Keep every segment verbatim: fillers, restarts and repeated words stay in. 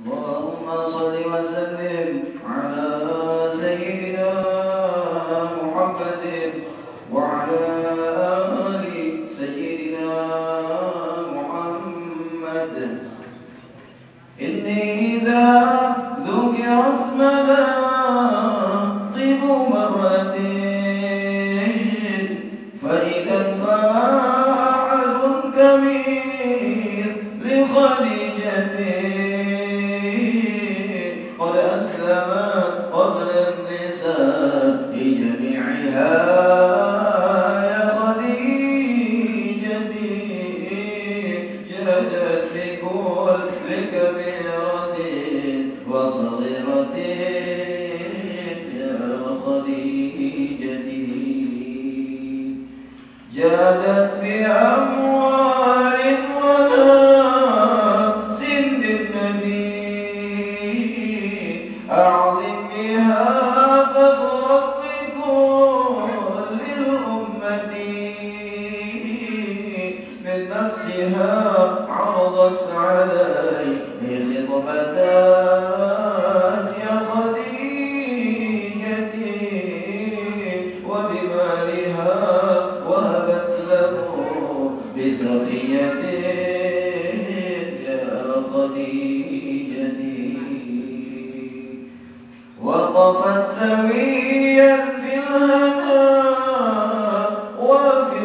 اللهم صل وسلم على سيدنا محمد وعلى آل سيدنا محمد. إني إذا ذكرت مناقب مرة فإذا فاعل كبير لخديجة قد أسلم قبل النساء جميعها يا خديجتي جادت لكل كبيرة وصغيرة يا خديجتي جادت بأموال ونفس للنبي أعظم بها قدرا لكل الأمة من نفسها عرضت عليه خطبتان يا خديجتي وبمالها وهبت له بسرية يا خديجتي وقفت سويا في الهنا وفي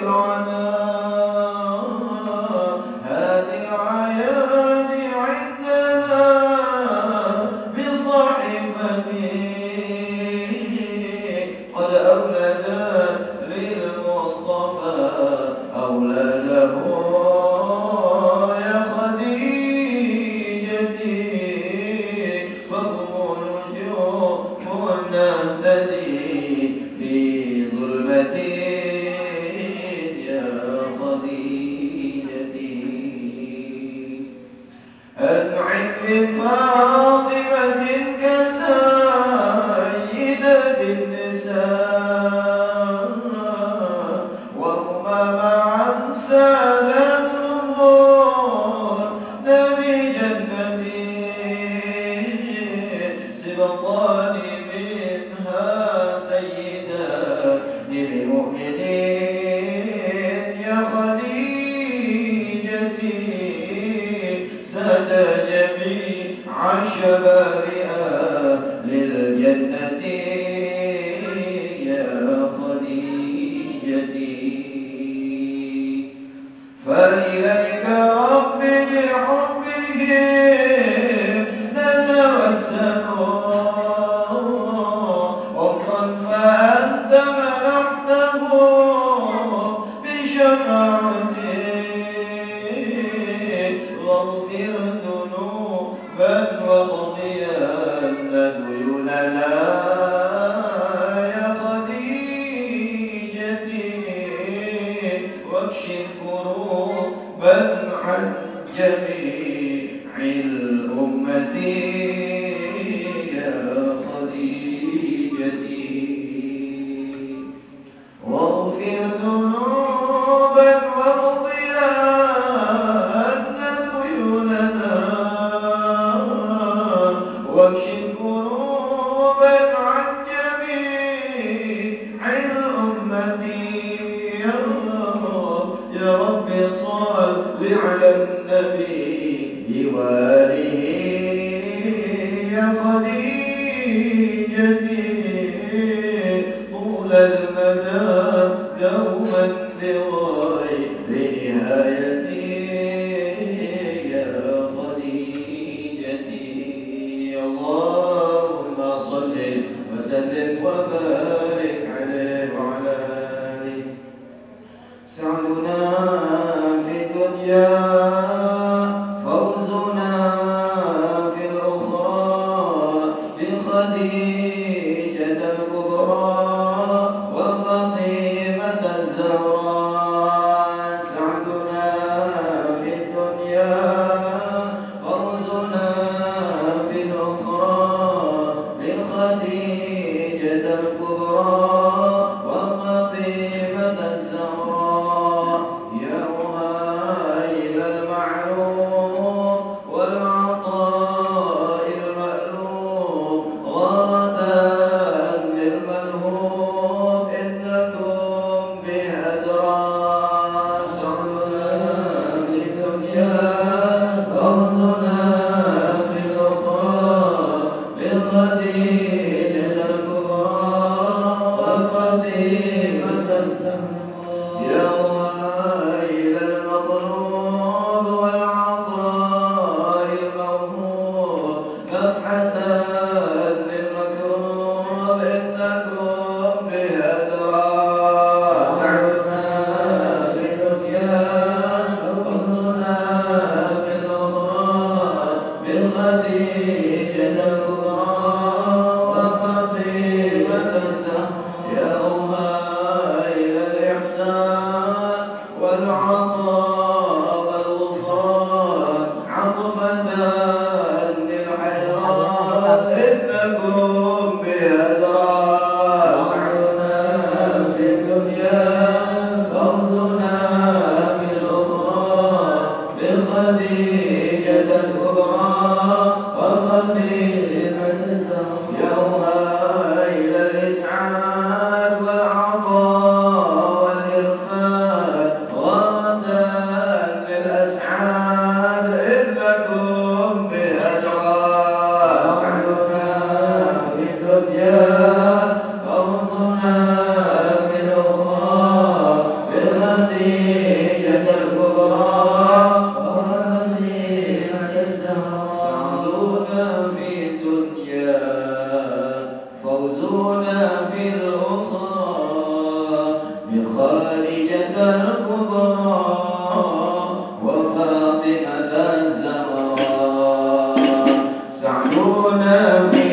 العناء هذه العيان عندنا بصحيفتي قد أولدت للمصطفى أولاده يا خديجتي فهم نجوم نهتدي في ظلمتي يا خديجتي أنعم بفاطمة كسيدة النساء وهما معا سادتهم نبي جنتي سبطان منها سيدا للمؤمنين يا خديجتي ساد جميع شبابها للجنة يا خديجتي فإليك رب بحبهم نتوسل عمرا فأنت منحته بشفاعتك واغفر ذنوبا واقضين ديوننا يا خديجتي واكشف كروبا عن جميع الأمة يا خديجتي واغفر ذنوبا واقضين ديوننا واكشف كروبا عن جميع الأمة يا رب صل على النبي وآله يا خديجتي طول المدى دوما لغير نهايتي يا خديجتي اللهم صل وسلم وبارك عليه وعلى آله سعدنا في الدنيا فوزنا بخديجة الكبرى وفاطمة يوما إلى الإحسان والعطاء والغفران عظمة للحيران إنكم بأدراك سعينا في الدنيا فوزنا في الأخرى بخديجة الكبرى وفاطمة يوما إلى الإسعاد والعطاء والإرفان غدا للأسعاد إنكم بأجرار سعدنا في الدنيا فوزنا في الأخرى بخديجة الكبرى وفاطمة الزهراء سعدنا في الدنيا فوزنا في الأخرى بخارجة الكبرى وفاطمة الزهراء سعدنا في